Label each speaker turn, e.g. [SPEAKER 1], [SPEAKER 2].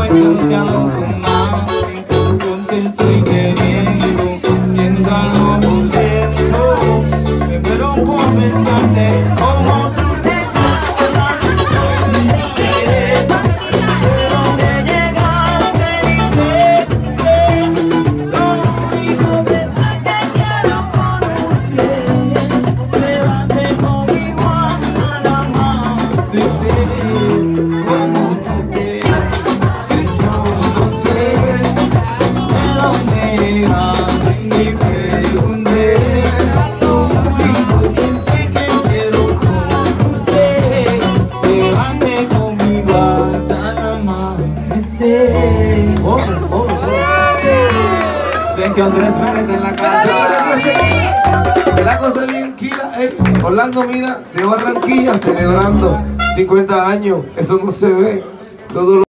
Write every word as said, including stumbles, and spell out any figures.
[SPEAKER 1] asociado con más. Yo te estoy queriendo, siento algo por dentro. Me muero por pensarte como tú te llamas. Yo no sé de dónde llegaste ni qué. Lo único que sé que quiero conocer. Llévate conmigo hasta la mar de ser como tú te llamas. Si yo no sé de dónde llegaste ni pregunté. Lo único que sé que quiero conocer. Llévate conmigo hasta el amanecer. Oh, oh, oh. Sé que Andrés Vélez en la casa.
[SPEAKER 2] La cosa bien quila, eh. Orlando, mira, de Barranquilla celebrando cincuenta años. Eso no se ve. Todo lo